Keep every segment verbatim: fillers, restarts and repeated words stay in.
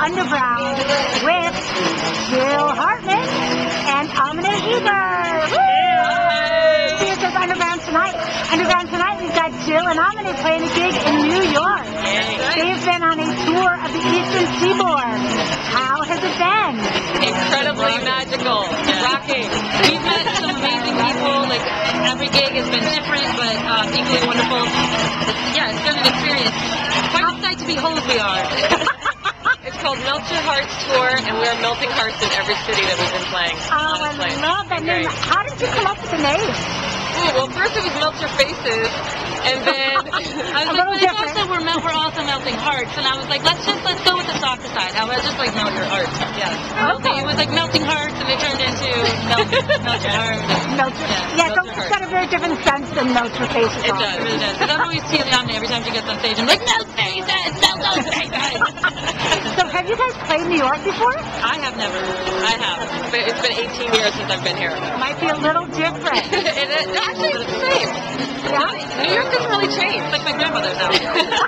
Underground with Jill Hartman and Amina Eber. Woo! See, it says Underground tonight. Underground tonight, we've got Jill and Amina playing a gig in New York. They've been on a tour of the Eastern Seaboard. How has it been? Incredibly magical, rocking. We've met some amazing people. Like every gig has been different, but um, equally wonderful. Yeah, it's been an experience. Quite a sight to behold we are. It's called Melt Your Hearts Tour, and we are melting hearts in every city that we've been playing. Oh, honestly. I love that name. Great. How did you come up with the name? Ooh, well, first it was Melt Your Faces, and then I was A like, little but it's different. also we're, mel- we're also melting hearts, and I was like, let's just let's go with the softer side. How about just like melt your heart? Yeah. Okay. It was like melting hearts, and it turned into melt, melt your heart. Melt your, Yeah, yeah, melt so your it's heart. got a very different sense than Melt Your Faces. It on. does, it really does. Because I'm always teasing on every time she gets on stage. I'm like, melt faces, melt those faces. So have you guys played New York before? I have never. I have. But it's been eighteen years since I've been here. Might be a little different. And it, actually, it's the same. Yeah? New York doesn't really change. It's like my grandmother's house.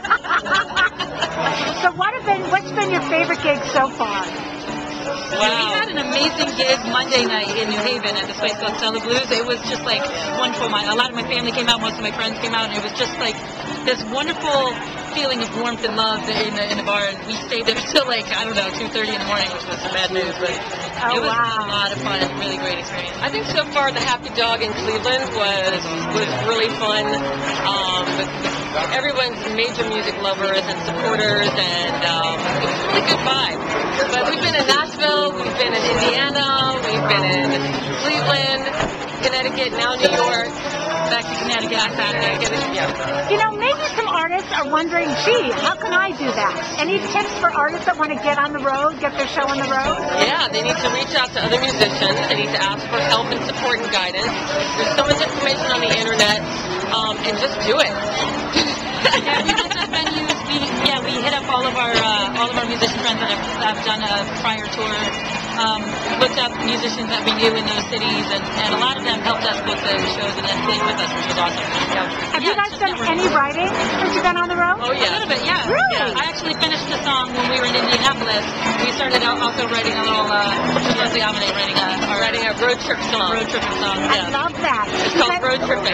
So what have been, what's been your favorite gig so far? We had an amazing gig Monday night in New Haven at this place called Stella Blues. It was just like wonderful. My, a lot of my family came out, most of my friends came out, and it was just like this wonderful feeling of warmth and love in the, in the bar. And we stayed there till like, I don't know, two thirty in the morning, which was bad news, but Oh, it was wow. a lot of fun and really great experience. I think so far the Happy Dog in Cleveland was was really fun. Um, the, the, everyone's major music lovers and supporters, and um, it was a really good vibe. But we've been in Nashville, we've been in Indiana, we've been in Cleveland, Connecticut, now New York. Back to Connecticut on Saturday. Yeah. You know, maybe some artists are wondering, gee, how can I do that? Any tips for artists that want to get on the road, get their show on the road? Yeah, they need to reach out to other musicians. They need to ask for help and support and guidance. There's so much information on the internet, um, and just do it. Yeah, we looked at venues. We yeah, we hit up all of our uh, all of our musician friends that have, have done a prior tour. Um, looked up musicians that we knew in those cities, and, and a lot of them helped us book the shows and then played with us, which was awesome. Yeah. Have Yeah, you guys just done networking. any writing since you've been on the road? Oh A yeah. little bit, yeah. Really? Yeah. I actually finished the song when we were in Indianapolis. We started out also writing a little, uh, Leslie Amine writing a, our Writing a road trip song. road tripping song. I Yeah. love that. It's called Road Tripping.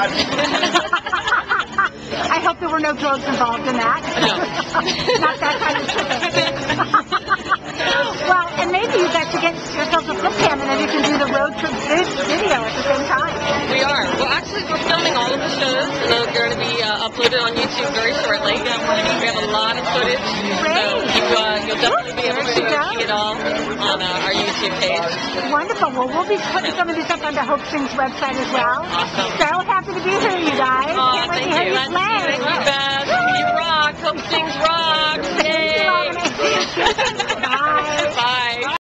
I hope there were no drugs involved in that. No. Not that kind of tripping. Well, and maybe you guys should get yourselves a flip cam and then you can do the road trip vid- video at the same time. We are. Well, actually, we're filming all of the shows, and they're going to be uh, uploaded on YouTube very shortly. We have a lot of footage, so you, uh, you'll definitely be able to see it all on uh, our YouTube page. Wonderful. Well, we'll be putting some of this up on the Hope Sings website as well. Awesome. So happy to be here, you guys. Aw, Can't wait thank to hear you. you play. Thank you, Beth.